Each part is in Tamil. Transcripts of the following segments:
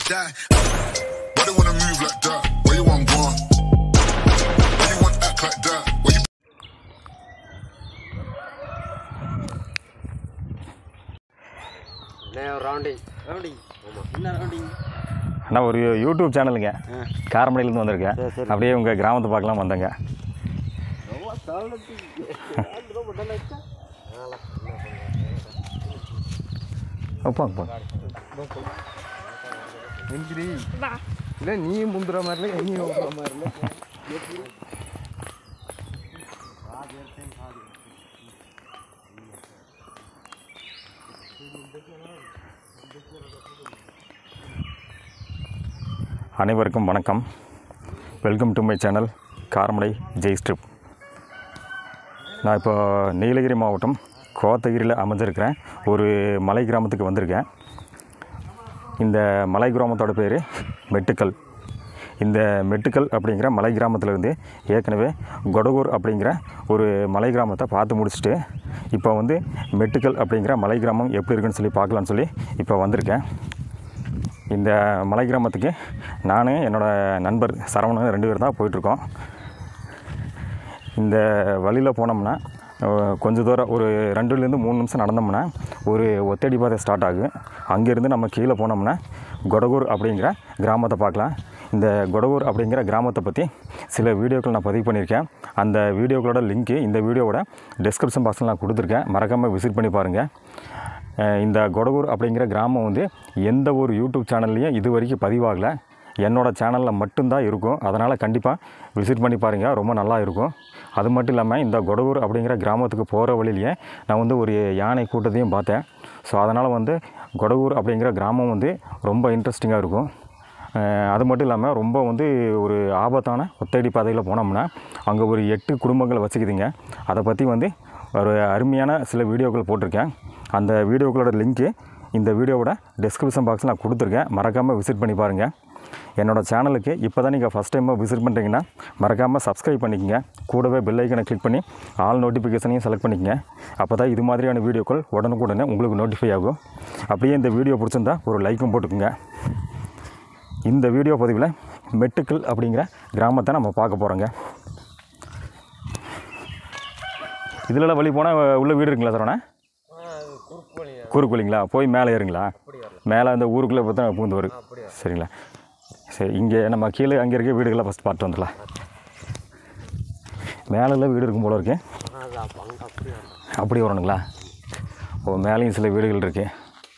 die. Why they wanna move like that? Where you want go? Why you want act like that? Where you? Now rounding. என்ன rounding? அண்ணா ஒரு யூடியூப் சேனலுங்க காரமடையிலேருந்து வந்திருக்கேன். அப்படியே உங்கள் கிராமத்தை பார்க்கலாம் வந்தேங்க. இல்லை நீ முந்துற மாதிரில எங்கேயும் முந்துற மாதிரில அனைவருக்கும் வணக்கம். Welcome to my channel Karamadai ஜெய் ஸ்ட்ரிப். நான் இப்போ நீலகிரி மாவட்டம் கோத்தகிரியில் அமைஞ்சிருக்கிறேன் ஒரு மலை கிராமத்துக்கு வந்திருக்கேன். இந்த மலை கிராமத்தோட பேர் மெட்டுக்கல். இந்த மெட்டுக்கல் அப்படிங்கிற மலை கிராமத்திலேருந்து ஏற்கனவே கொடகூர் அப்படிங்கிற ஒரு மலை கிராமத்தை பார்த்து முடிச்சுட்டு இப்போ வந்து மெட்டுக்கல் அப்படிங்கிற மலை கிராமம் எப்படி இருக்குன்னு சொல்லி பார்க்கலான்னு சொல்லி இப்போ வந்திருக்கேன். இந்த மலை கிராமத்துக்கு நான் என்னோடய நண்பர் சரவணன் 2 பேர் தான் போயிட்டுருக்கோம். இந்த வழியில் போனோம்னா கொஞ்சம் தூரம் ஒரு 2லேருந்து 3 நிமிஷம் நடந்தோம்னா ஒரு ஒத்தடி பாதை ஸ்டார்ட் ஆகும். அங்கேருந்து நம்ம கீழே போனோம்னா கொடகூர் அப்படிங்கிற கிராமத்தை பார்க்கலாம். இந்த கொடகூர் அப்படிங்கிற கிராமத்தை பற்றி சில வீடியோக்கள் நான் பதிவு பண்ணியிருக்கேன். அந்த வீடியோக்களோட லிங்க்கு இந்த வீடியோவோட டிஸ்கிரிப்ஷன் பாக்ஸில் நான் கொடுத்துருக்கேன். மறக்காமல் விசிட் பண்ணி பாருங்கள். இந்த கொடகூர் அப்படிங்கிற கிராமம் வந்து எந்த ஒரு யூடியூப் சேனல்லையும் இது வரைக்கும் பதிவாகலை. என்னோடய சேனலில் மட்டும்தான் இருக்கும். அதனால் கண்டிப்பாக விசிட் பண்ணி பாருங்கள், ரொம்ப நல்லா இருக்கும். அது மட்டும் இல்லாமல் இந்த கொடகூர் அப்படிங்கிற கிராமத்துக்கு போகிற வழியிலேயே நான் வந்து ஒரு யானை கூட்டத்தையும் பார்த்தேன். ஸோ அதனால் வந்து கொடகூர் அப்படிங்கிற கிராமம் வந்து ரொம்ப இன்ட்ரெஸ்டிங்காக இருக்கும். அது மட்டும் இல்லாமல் ரொம்ப வந்து ஒரு ஆபத்தான ஒத்தடி பாதையில் போனோம்னா அங்கே ஒரு 8 குடும்பங்கள் வச்சுக்குதுங்க. அதை பற்றி வந்து ஒரு அருமையான சில வீடியோக்கள் போட்டிருக்கேன். அந்த வீடியோக்களோட லிங்க்கு இந்த வீடியோவோட டிஸ்கிரிப்ஷன் பாக்ஸில் நான் கொடுத்துருக்கேன். மறக்காமல் விசிட் பண்ணி பாருங்கள். என்னோடய சேனலுக்கு இப்போ தான் நீங்கள் ஃபஸ்ட் டைமாக விசிட் பண்ணுறீங்கன்னா மறக்காமல் சப்ஸ்கிரைப் பண்ணிக்கங்க. கூடவே பெல் ஐக்கனை கிளிக் பண்ணி ஆல் நோட்டிஃபிகேஷனையும் செலக்ட் பண்ணிக்கங்க. அப்போ தான் இது மாதிரியான வீடியோக்கள் உடனுக்குடனே உங்களுக்கு நோட்டிஃபை ஆகும். அப்படியே இந்த வீடியோ பிடிச்சிருந்தா ஒரு லைக்கும் போட்டுக்குங்க. இந்த வீடியோ பதிவில் மெட்டுக்கல் அப்படிங்கிற கிராமத்தை நம்ம பார்க்க போகிறோங்க. இதில் வழி போனால் உள்ள வீடு இருக்குங்களா சார்? அண்ணா குறுக்குவலிங்களா? போய் மேலே ஏறுங்களா? மேலே அந்த ஊருக்குள்ளே பார்த்தா பூந்து வரும். சரிங்களா? சரி, இங்கே நம்ம கீழே அங்கே இருக்க வீடுகளை ஃபஸ்ட் பார்த்து வந்துடலாம். மேலே வீடு இருக்கும் போல இருக்கு. அப்படி வரணுங்களா? ஓ, மேலேயும் சில வீடுகள் இருக்குது.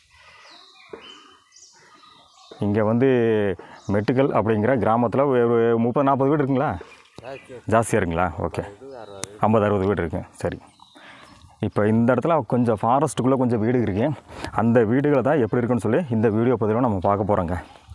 இங்கே வந்து மெட்டுக்கல் அப்படிங்கிற கிராமத்தில் ஒரு 30-40 வீடு இருக்குங்களா? ஜாஸ்தியாக இருக்குங்களா? ஓகே, 50-60 வீடு இருக்குது. சரி, இப்போ இந்த இடத்துல கொஞ்சம் ஃபாரஸ்ட்டுக்குள்ளே கொஞ்சம் வீடு இருக்குது. அந்த வீடுகளை தான் எப்படி இருக்குன்னு சொல்லி இந்த வீடியோ பதிவில் நம்ம பார்க்க போகிறோங்க.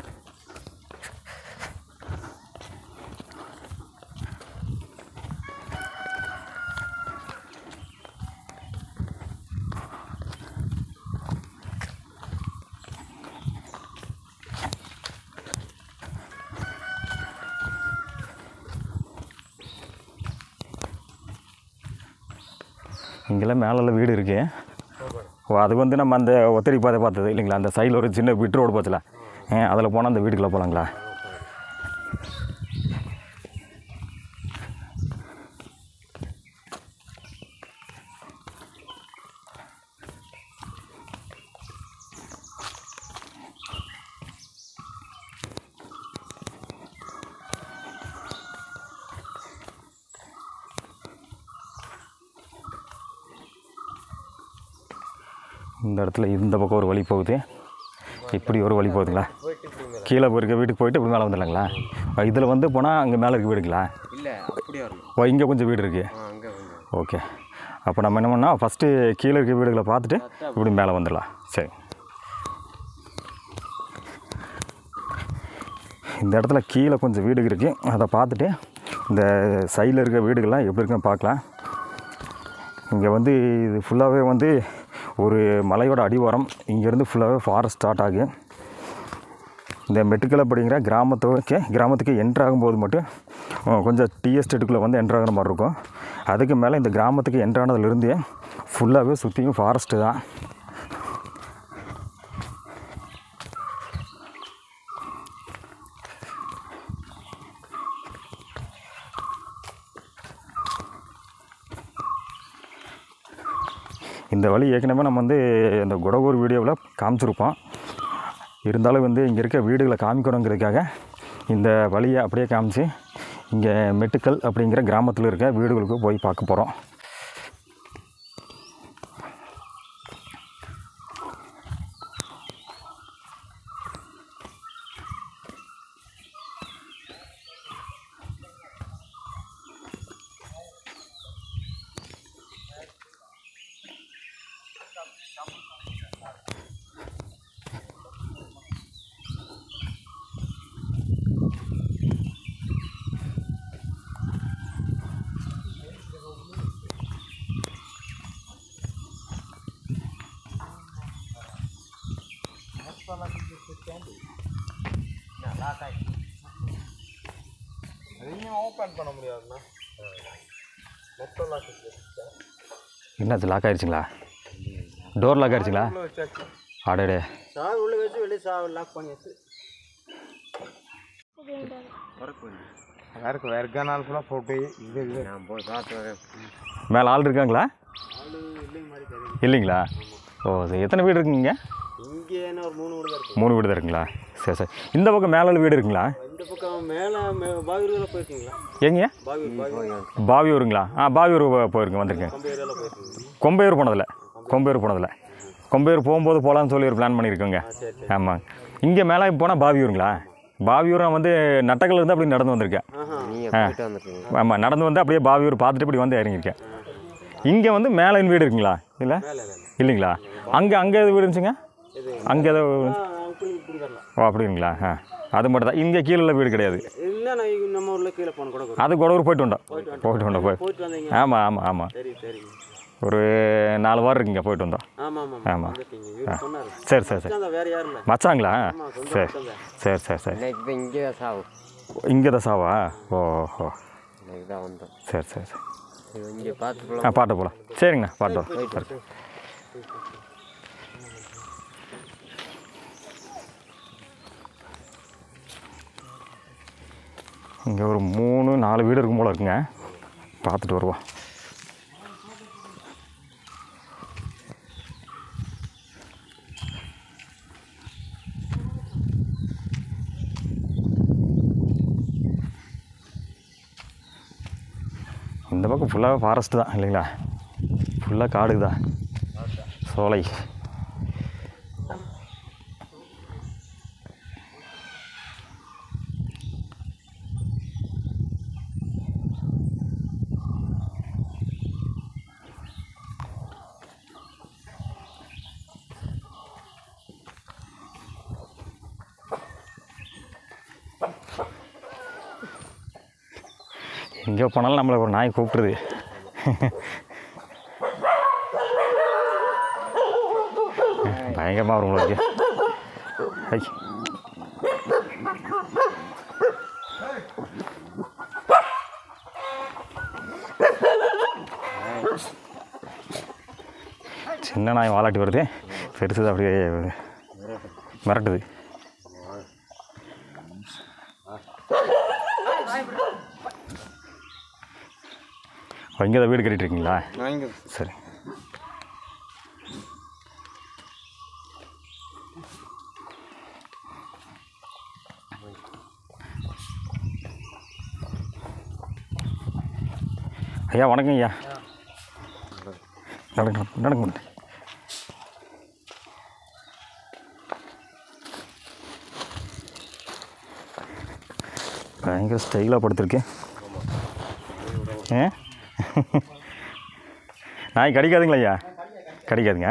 இங்கெல்லாம் மேலே வீடு இருக்குது. ஓ, அது வந்து நம்ம அந்த ஒத்தடி பாதை பார்த்தது இல்லைங்களா? அந்த சைடில் ஒரு சின்ன விட்டு ரோடு பார்த்துல அதில் போனால் அந்த வீட்டுக்குள்ளே போகலாங்களா? இந்த இடத்துல இந்த பக்கம் ஒரு வழி போகுது, இப்படி ஒரு வழி போகுதுங்களா? கீழே இருக்க வீட்டுக்கு போயிட்டு இப்படி மேலே வந்துடலாங்களா? இதில் வந்து போனால் அங்கே மேலே இருக்க வீடுங்களா? ஓ, இங்கே கொஞ்சம் வீடு இருக்குது. ஓகே, அப்போ நம்ம என்ன பண்ணால் ஃபஸ்ட்டு கீழே இருக்க வீடுகளை பார்த்துட்டு இப்படி மேலே வந்துடலாம். சரி, இந்த இடத்துல கீழே கொஞ்சம் வீடு இருக்குது. அதை பார்த்துட்டு இந்த சைடில் இருக்க வீடுகள்லாம் எப்படி இருக்குன்னு பார்க்கலாம். இங்கே வந்து இது ஃபுல்லாகவே வந்து ஒரு மலையோட அடிவாரம். இங்கேருந்து ஃபுல்லாகவே ஃபாரஸ்ட் ஸ்டார்ட் ஆகும். இந்த மெட்டுக்கல் அப்படிங்கிற கிராமத்துக்கு என்ட்ராகும்போது மட்டும் கொஞ்சம் டீ எஸ்டேட்டுக்குள்ளே வந்து என்ட்ராகிற மாதிரி இருக்கும். அதுக்கு மேலே இந்த கிராமத்துக்கு என்ட்ரானதுலேருந்து ஃபுல்லாகவே சுற்றியும் ஃபாரஸ்ட்டு தான். இந்த வழி ஏற்கனவே நம்ம வந்து இந்த குடகூர் வீடியோவில் காமிச்சிருப்போம். இருந்தாலும் வந்து இங்கே இருக்க வீடுகளை காமிக்கணுங்கிறதுக்காக இந்த வழியை அப்படியே காமிச்சு இங்கே மெட்டுக்கல் அப்படிங்கிற கிராமத்தில் இருக்க வீடுகளுக்கு போய் பார்க்க போகிறோம். ஓப்பன் பண்ண முடியாதுண்ணா. மொத்தம் லாக் என்னது லாக் ஆகிடுச்சிங்களா? டோர் லாக் ஆகிடுச்சிங்களா? அடடே சாவி உள்ள வச்சு வெளியே சாவி லாக் பண்ணியாச்சு. வேறு நாள் ஃபுல்லாக போட்டு இது நான் போய் பார்த்து மேலே ஆள் இருக்காங்களா? இல்லைங்களா? ஓ சரி. எத்தனை வீடு இருக்குங்க? இங்கே என்ன ஒரு 3 வீடு தான் இருக்குது. 3 வீடு தான் இருக்குங்களா? சரி சரி. இந்த பக்கம் மேலே வீடு இருக்குங்களா? இந்த பக்கம் மேலே பாவியூரில் போயிருக்கீங்களா? எங்கேயா? பாவியூருங்களா? பாவியூர் போயிருக்கேன், வந்திருக்கேன். கொம்பையூர் போனதில்லை. கொம்பையூர் போகும்போது போகலான்னு சொல்லி ஒரு பிளான் பண்ணியிருக்கோங்க. ஆமாம். இங்கே மேலே போனால் பாவியூருங்களா? பாவியூர் நான் வந்து நட்டக்கல்ல இருந்து அப்படி நடந்து வந்திருக்கேன். ஆமாம், நடந்து வந்து அப்படியே பாவியூர் பார்த்துட்டு இப்படி வந்து இறங்கியிருக்கேன். இங்கே வந்து மேலே வீடு இருக்குங்களா? இல்லை இல்லைங்களா? அங்கே எது வீடு இருந்துச்சுங்க? அங்கே ஏதோ ஓ அப்படிங்களா? அது மட்டும் தான். இங்கே கீழே வீடு கிடையாது. அது குடவூர் போயிட்டு வந்தோம். ஆமாம். ஒரு 4 வாரம் இருக்குங்க போயிட்டு வந்தோம். ஆமாம். சரி மச்சாங்களா? சரி. இங்கே தான் சாவா? ஓஹோ சரி. பாட்டு போகலாம். சரிங்கண்ணா, பாட்டு வரோம். இங்கே ஒரு 3-4 வீடு இருக்கும் போல இருக்குங்க. பார்த்துட்டு வருவோம். இந்த பக்கம் ஃபுல்லாக ஃபாரஸ்ட்டு தான் இல்லைங்களா? ஃபுல்லாக காடு தான், சோலை. எங்கே போனாலும் நம்மளை ஒரு நாய் கூப்பிட்ருது. பயங்கரமாக வரும் உங்களுக்கு. சின்ன நாய் வாலாட்டி வருது, பெருசு அப்படியே மிரட்டுது. இங்கே தான் வீடு கட்டிகிட்ருக்கீங்களா? சரி. ஐயா வணக்கம் ஐயா. நடக்க பயங்கர ஸ்டைலாக படுத்துருக்கேன். நாய் கடிக்காதுங்களா ஐயா? கடிக்காதுங்க.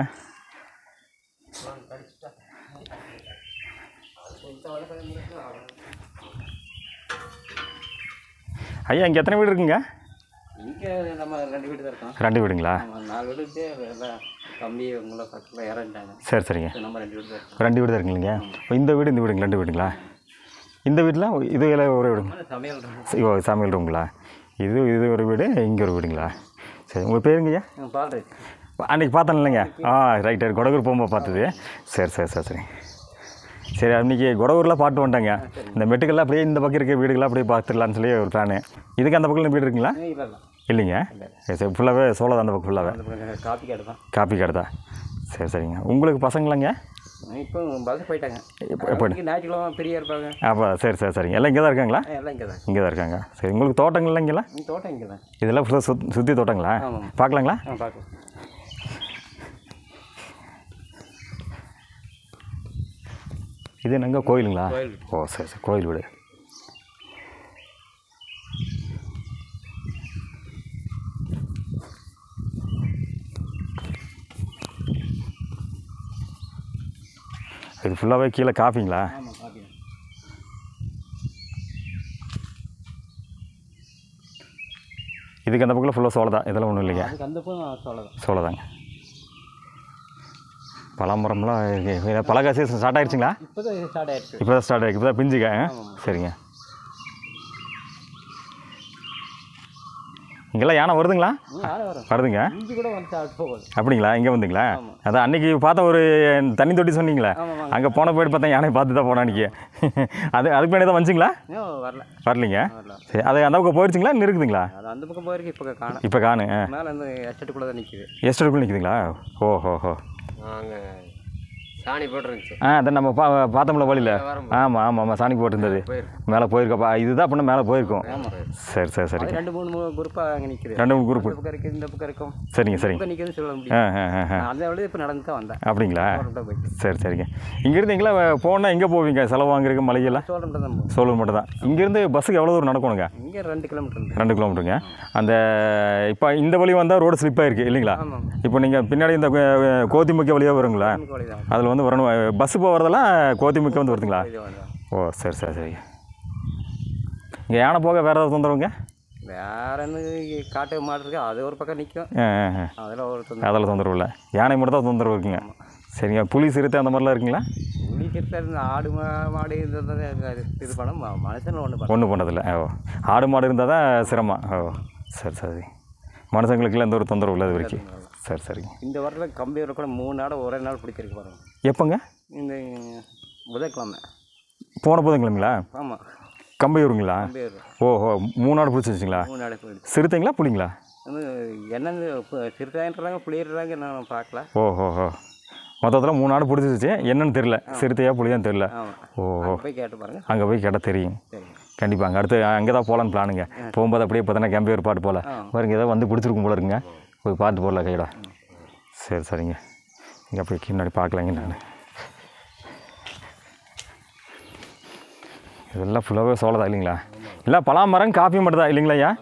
ஐயா இங்கே எத்தனை வீடு இருக்குங்க? இங்கே நம்ம 2 வீடு தான் இருக்கோம். 2 வீடுங்களா? 4 வீடு தம்பி உங்களை பக்கத்தில் இறந்துட்டாங்க. சரிங்க. நம்ம 2 வீடு தான் 2 வீடு தான் இருக்குங்களா? இந்த வீடு இந்த வீடுங்க 2 வீடுங்களா? இந்த வீட்டில் இது எல்லாம் ஒரு வீடு? சமையல் ரூம்ங்களா? இது ஒரு வீடு, இங்கே ஒரு வீடுங்களா? சரி. உங்கள் பேருங்கய்யா? அன்றைக்கி பார்த்தேன் இல்லைங்க? ரைட். குடகூர் போகும்போது பார்த்தது. சரி. அன்றைக்கி குடகூரில் பாட்டு வந்துட்டாங்க. இந்த மெட்டுக்கெல்லாம் அப்படியே இந்த பக்கம் இருக்க வீடுகள்லாம் அப்படியே பார்த்துடலான்னு சொல்லி ஒரு பிளானு. இதுக்கு அந்த பக்கம் வீடு இருக்குங்களா? இல்லைங்க சரி ஃபுல்லாகவே சோளம் தான் அந்த பக்கம் ஃபுல்லாகவே காப்பி காடு தான். காப்பி காடு தான். சரி சரிங்க. உங்களுக்கு பசங்களாங்க? இப்போ பஸ் போயிட்டாங்க. எப்போ ஞாயிற்றுக்கிழமை பெரிய இருப்பாங்க. அப்போ சரி சரி சரிங்க. எல்லாம் இங்கே தான் இருக்காங்களா? எல்லாம் இங்கே தான். இங்கே தான் இருக்காங்க. சரி உங்களுக்கு தோட்டங்கள்லாம் இங்கெல்லாம்? தோட்டம் இங்கே தான். இதெல்லாம் ஃபுல்லாக சுற்றி தோட்டங்களா? ஆமாம். பார்க்கலாங்களா? பார்க்கலாம். இது என்னங்க கோயிலுங்களா? கோயில். ஓ சரி சரி கோயில் வீடு. இது ஃபுல்லாகவே கீழே காஃபிங்களா? ஆமாம் காப்பி. இதுக்கு அந்த பக்கம் ஃபுல்லாக சோளம் தான். இதெல்லாம் ஒன்றும் இல்லைங்க. அதுக்கு அந்த பக்கம் சோளம். சோளதாங்க. பழமரம்லாம் பழகாசி ஸ்டார்ட் ஆகிடுச்சிங்களா? இப்போ தான் ஸ்டார்ட் ஆகிடுச்சு. இப்போ தான் ஸ்டார்ட் ஆகிடுச்சு. இப்போ தான் பிஞ்சுங்க. சரிங்க. இங்கெல்லாம் யானை வருதுங்களா? வருதுங்க. இஞ்சி கூட வந்து சாப்பிட்டு போகுது. அப்படிங்களா? இங்கே வந்துங்களா? அதான் அன்றைக்கி பார்த்த ஒரு தண்ணி தொட்டி சொன்னீங்களே, அங்கே போன போய்ட்டு பார்த்தேன் யானை பார்த்து தான் போனேன் அன்றைக்கி. அதுக்கு முன்னாடி தான் வந்துச்சிங்களா? வரல. வரலிங்க. சரி அது அந்த பக்கம் போயிடுச்சிங்களா? இன்னும் இருக்குதுங்களா? அது அந்த பக்கம் போயிருக்கு. இப்போ காணும். இப்போ காணு. மேலே வந்து எஸ்டேட்டுக்குள்ளே தான் நிற்கிது. எஸ்டேட்டுக்குள்ளே நிற்குதுங்களா? ஓஹோ. அங்கே சாணி போட்டுருந்துச்சு. அதான் நம்ம பார்த்தோம்ல வழியில். ஆமாம் சாணி போட்டிருந்தது. மேலே போயிருக்கப்பா. இதுதான் அப்படின்னா மேலே போயிருக்கோம். சரி சரி சரி. 2-3 குரூப்பாக அங்கே நிற்குது. 2-3 குரூப் இருக்குது. இந்த பக்கம் இருக்கும். சரிங்க சரிங்க. நிற்குதுன்னு சொல்ல முடியும். அந்த வழி இப்போ நடந்து தான் வந்தேன். அப்படிங்களா? சரி சரிங்க. இங்கேருந்து எங்கெல்லாம் போனால் எங்கே போவீங்க? செலவு வாங்குறதுக்கு மளிகைலாம்? சோழன் மட்டும் தான். இங்கேருந்து பஸ்ஸுக்கு எவ்வளோ தூரம் நடக்கணுங்க? இங்கே 2 கிலோமீட்டர். 2 கிலோமீட்டருங்க. அந்த இப்போ இந்த வழி வந்தால் ரோடு ஸ்லிப் ஆகிருக்கு இல்லைங்களா? இப்போ நீங்கள் பின்னாடி இந்த கோத்திமுக்கிய வழியாக வருங்களா? அதில் வந்து வரணும். பஸ்ஸு போகிறதெல்லாம் கோத்திமுக்கிய வந்து வருதுங்களா? ஓ சரி சரி சரிங்க. இங்கே யானை போக வேறு ஏதாவது தொந்தரவுங்க? வேறு என்ன காட்டு மாடு இருக்குது. அது ஒரு பக்கம் நிற்கும். அதில் தொந்தரவு இல்லை. யானை மட்டும் தான் தொந்தரவு இருக்குங்க. சரிங்க. புலி சிறுத்தை அந்த மாதிரிலாம் இருக்குங்களா? புலி சிறுத்தை ஆடு மாடு இது பண்ண மனுஷன் ஒன்றும் பண்ணதில்லை. ஓ ஆடு மாடு இருந்தால் தான் சிரமம். ஓ சரி சரி. மனுஷங்களுக்குலாம் எந்த ஒரு தொந்தரவு இல்லை அது வரைக்கும். சரி சரிங்க. இந்த வாரத்தில் கம்பி கூட 3 நாள் ஒரே நாள் பிடிச்சிருக்கு பாருங்க. எப்போங்க? இந்த புதன்கிழமை. போன புதன்கிழமைங்களா? ஆமாம். கம்பையூருங்களா? ஓஹோ 3 நாள் பிடிச்சிருச்சிங்களா? 3 நாள் போயிடுச்சு. சிறுத்தைங்களா புலிங்களா? என்னன்னு சிறுத்தைன்றாங்க புளியிடுறாங்க நான் பார்க்கல. ஓஹோ மொத்தத்தில் 3 நாள் பிடிச்சிருச்சு. என்னன்னு தெரியல. சிறுத்தையா புளியான்னு தெரியல. ஓஹோ போய் கேட்டு பாருங்கள். அங்கே போய் கேட்டால் தெரியும். கண்டிப்பாக அங்கே அடுத்து அங்கே தான் போகலான்னு பிளானுங்க. போகும்போது அப்படியே பார்த்தோன்னா கம்பையூர் பாட்டு போகல பாருங்க. ஏதோ வந்து பிடிச்சிருக்கும் போல இருக்குங்க. போய் பார்த்து போடல கையோட. சரி சரிங்க. இங்கே அப்படி முன்னாடி பார்க்கலாங்க. நான் இதெல்லாம் ஃபுல்லாகவே சோளதா இல்லைங்களா? இல்லை பலாமரம் காப்பி மட்டும் தான் இல்லைங்களா ஐயா?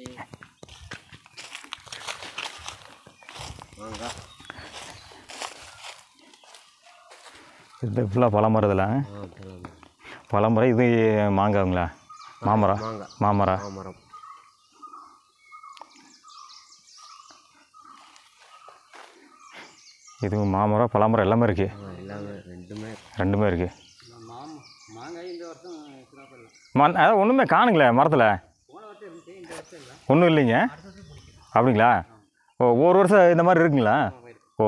இது ஃபுல்லாக பலாமரம் இதில். பலாமரம் இது மாங்காய்ங்களா? மாமரம். மாமரம். இது மாமரம் பலாமரம் எல்லாமே இருக்குது. ரெண்டுமே இருக்குது. அதான் ஒன்றுமே காணுங்களே மரத்தில். ஒன்றும் இல்லைங்க. அப்படிங்களா? ஓ ஒரு வருஷம் இந்த மாதிரி இருக்குங்களா? ஓ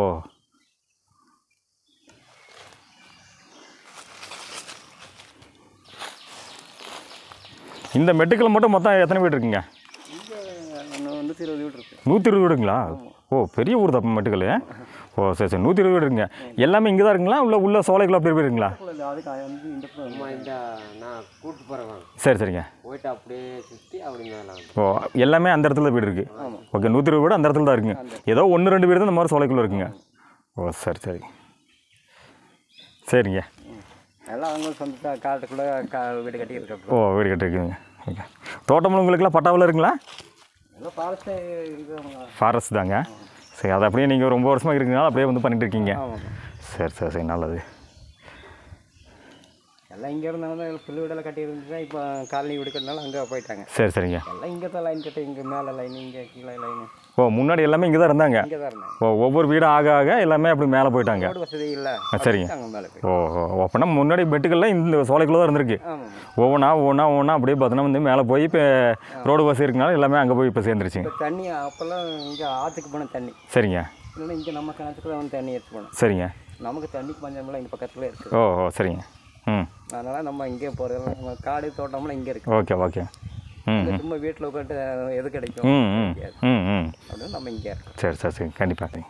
இந்த மெட்டுக்கள் மட்டும் மொத்தம் எத்தனை வீடு இருக்குங்க? 120 வீடு இருக்குது. 120 வீடுங்களா? ஓ பெரிய ஊர் தான் மெட்டுக்கல். ஓ சரி சரி. 120 வீடு இருக்குங்க. எல்லாமே இங்கே தான் இருக்குங்களா? உள்ள சோலைக்குள்ள அப்படி இருக்குங்களா? நான் கூப்பிட்டு போகிறேன். சரி சரிங்க. போயிட்டு அப்படியே சுற்றி அப்படி மேலே. ஓ எல்லாமே அந்த இடத்துல வீடு இருக்குது. ஓகே 120 வீடு அந்த இடத்துல தான் இருக்குங்க. ஏதோ 1-2 வீடு தான் இந்த மாதிரி சோலைக்குள்ளே இருக்குங்க. ஓ சரி சரி சரிங்க. எல்லாம் அவங்க சொந்த காட்டுக்குள்ளே வீடு கட்டி இருக்கு. ஓ வீடு கட்டிருக்குங்க. ஓகே தோட்டம் உங்களுக்குலாம் பட்டாவில் இருக்குங்களா? எல்லாம் ஃபாரஸ்ட்டே இருக்குதுங்க. ஃபாரஸ்ட் தாங்க. சரி அது அப்படியே நீங்கள் ரொம்ப வருஷமாக இருக்குதுனால அப்படியே வந்து பண்ணிட்டு இருக்கீங்க. சரி சரி சரி நல்லது. எல்லாம் இங்கே இருந்தவங்க புல்லு வீடெல்லாம் கட்டி இருந்துச்சு. இப்போ காலனி வீடு கட்டினாலும் அங்கே போயிட்டாங்க. சரி சரிங்க. எல்லாம் இங்கே தான் லைன் கட்டி இங்கே மேலே லைன் இங்கே கீழே லைனு. ஓ முன்னாடி எல்லாமே இங்கே தான் இருந்தாங்க. இங்கே தான் இருந்தாங்க. ஓ ஒவ்வொரு வீடும் ஆக ஆக எல்லாமே அப்படி மேலே போயிட்டாங்க. ரோடு வசதி இல்லை. சரிங்க. அங்கே மேலே போய். ஓ அப்படின்னா முன்னாடி பெட்டுக்கள்லாம் இந்த சோலைக்குள்ளே தான் இருந்திருக்கு. ஒவ்வொன்றா அப்படியே பார்த்தோன்னா வந்து மேலே போய் இப்போ ரோடு வசதி இருக்கனால எல்லாமே அங்கே போய் இப்போ சேர்ந்துருச்சுங்க. இப்போ தண்ணி அப்போல்லாம் இங்கே ஆற்றுக்கு போன தண்ணி. சரிங்க. இல்லைன்னா இங்கே நம்ம கிணத்துக்குள்ள வந்து தண்ணி எடுத்து போனோம். சரிங்க. நமக்கு தண்ணிக்கு பஞ்சமெல்லாம் இங்கே பக்கத்தில் இருக்குது. ஓ சரிங்க. ம் அதனால் நம்ம இங்கே போகிறதெல்லாம் நம்ம காடு தோட்டம்லாம் இங்கே இருக்குது. Okay okay. ம் சும்மா வீட்டில் உட்காந்து எது கிடைக்கும் ம் ம் ம் ம் அப்படின்னு நம்ம இங்கே இருக்கோம். சரி சரி சரி கண்டிப்பாக.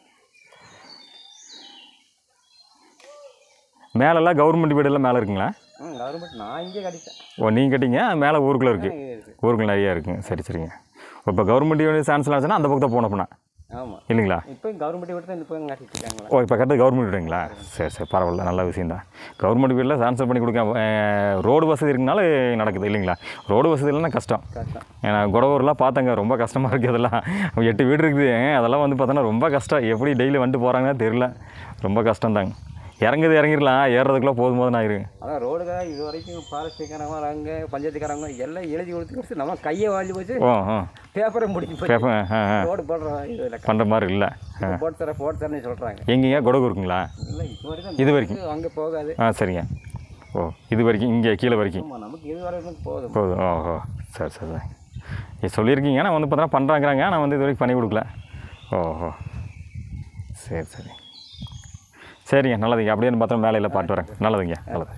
மேலெல்லாம் கவர்மெண்ட் வீடெல்லாம் மேலே இருக்குங்களா? கவர்மெண்ட் நான் இங்கே கட்டிட்டேன். ஓ நீங்கள் கட்டிங்க, மேலே ஊருக்குள்ளே இருக்குது? இருக்குது. ஊருக்குள்ள நிறையா இருக்குங்க. சரி சரிங்க. இப்போ கவர்மெண்ட் வீடு சான்ஸ் ஆச்சுன்னா அந்த பக்கத்தை போனப்பண்ணா ஆமாம் இல்லைங்களா? இப்போ கவர்மெண்ட் வீடு தான் இப்போ கட்டிட்டு இருக்காங்களா? ஓ இப்போ கட்டுறது கவர்மெண்ட் வீடுங்களா? சரி சரி பரவாயில்ல, நல்ல விஷயம் தான். கவர்மெண்ட் வீட்டில் ட்ரான்ஸ்ஃபர் பண்ணி கொடுக்க ரோடு வசதி இருக்குனால நடக்குது இல்லைங்களா? ரோடு வசதி இல்லைன்னா கஷ்டம். ஏன்னா குடவூர்லாம் பார்த்தங்க, ரொம்ப கஷ்டமாக இருக்குது. அதெல்லாம் 8 வீடு இருக்குது, அதெல்லாம் வந்து பார்த்தோன்னா ரொம்ப கஷ்டம். எப்படி டெய்லி வந்துட்டு போகிறாங்கன்னு தெரில, ரொம்ப கஷ்டம்தாங்க. இறங்கிடலாம், ஏறுறதுக்குள்ளே போதும் ஆயிருக்கு. அதான் ரோடுக்காக இது வரைக்கும் ஃபாரஸ்ட்டுக்காரங்க வராங்க, பஞ்சாயத்துக்காரங்க எல்லாம் எழுதி கொடுத்து நம்ம கையை வாழ்ந்து போச்சு. பேப்பரை முடிஞ்சு போச்சு. ரோடு போடுறோம் இதில் பண்ணுற மாதிரி இல்லை. போட்டு தரேன்னு சொல்கிறாங்க. எங்கேங்க குடகு இருக்குங்களா? இல்லை இது வரைக்கும் அங்கே போகாது. சரிங்க. ஓ இது வரைக்கும் இங்கே கீழே வரைக்கும் நமக்கு இது வரைக்கும் போதும். ஓஹோ சரி சரி சொல்லியிருக்கீங்க. நான் வந்து பார்த்தோன்னா பண்ணுறாங்கிறாங்க, நான் வந்து இது வரைக்கும் பண்ணி கொடுக்கல. ஓஹோ சரி சரி சரிங்க, நல்லதுங்க. அப்படின்னு பார்த்தா மேலையில் பாட்டு வரேன். நல்லதுங்க, நல்லது.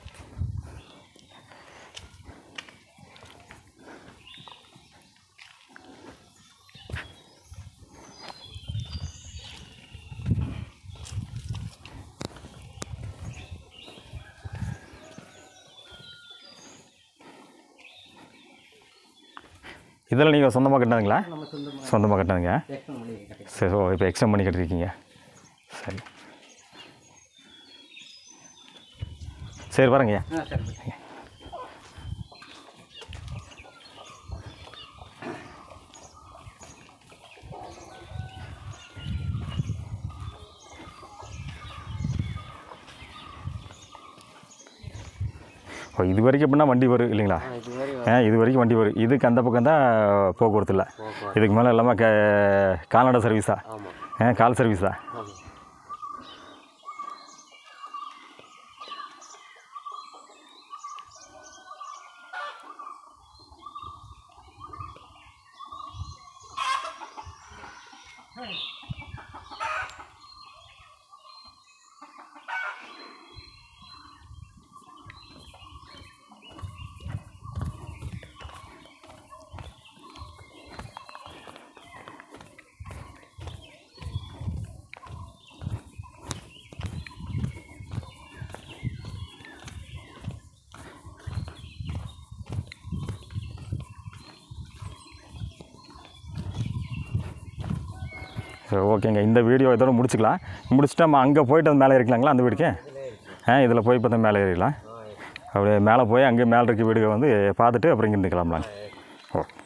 இதெல்லாம் நீங்கள் சொந்தமாக கட்டினதுங்களா? சொந்தமாக கட்டினதுங்க. சரி. ஓ இப்போ எக்ஸ்டெண்ட் பண்ணி கட்டிருக்கீங்க. சரி சரி பாருங்கய்யா. ஓ இது வரைக்கும் எப்படின்னா வண்டி வரும் இல்லைங்களா? இது வரைக்கும் வண்டி வரும். இதுக்கு அந்த பக்கம் தான் போக்குவரத்து இல்லை. இதுக்கு மேலே எல்லாமே கால்நடை சர்வீஸா? கால் சர்வீஸா? சரி ஓகேங்க. இந்த வீடியோ இதோட முடிச்சுக்கலாம். முடிச்சுட்டு நம்ம அங்கே போய்ட்டு அது மேலே இருக்கலாங்களா அந்த வீடுக்கு? இதில் போய் பார்த்தா மேலே ஏறிடலாம். அப்படியே மேலே போய் அங்கே மேலே இருக்க வீடுக வந்து பார்த்துட்டு அப்புறம் இங்கே இருந்துக்கலாம்லாங்க. ஓகே.